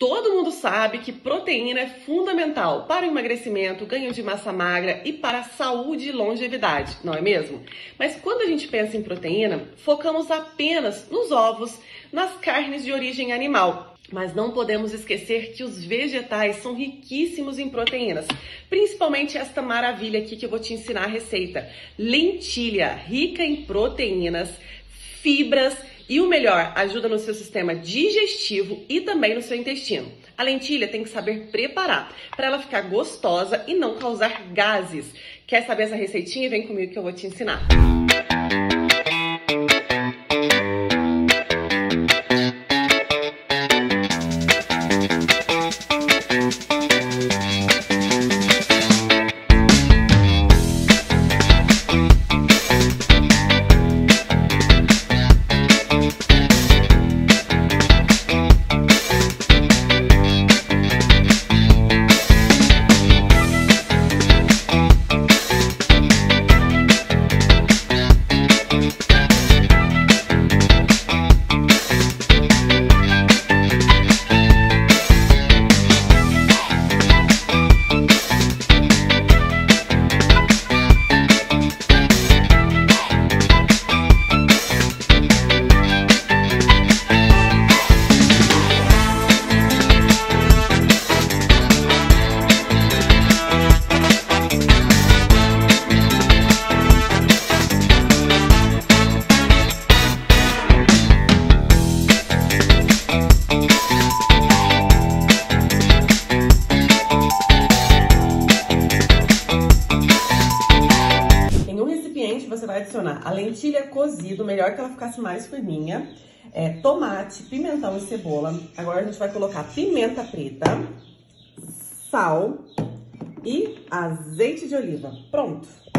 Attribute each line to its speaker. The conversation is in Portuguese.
Speaker 1: Todo mundo sabe que proteína é fundamental para o emagrecimento, ganho de massa magra e para a saúde e longevidade, não é mesmo? Mas quando a gente pensa em proteína, focamos apenas nos ovos, nas carnes de origem animal. Mas não podemos esquecer que os vegetais são riquíssimos em proteínas, principalmente esta maravilha aqui que eu vou te ensinar a receita. Lentilha, rica em proteínas, fibras e o melhor, ajuda no seu sistema digestivo e também no seu intestino. A lentilha tem que saber preparar para ela ficar gostosa e não causar gases. Quer saber essa receitinha? Vem comigo que eu vou te ensinar. Você vai adicionar a lentilha cozida, melhor que ela ficasse mais firminha, tomate, pimentão e cebola. Agora a gente vai colocar pimenta preta, sal e azeite de oliva. Pronto!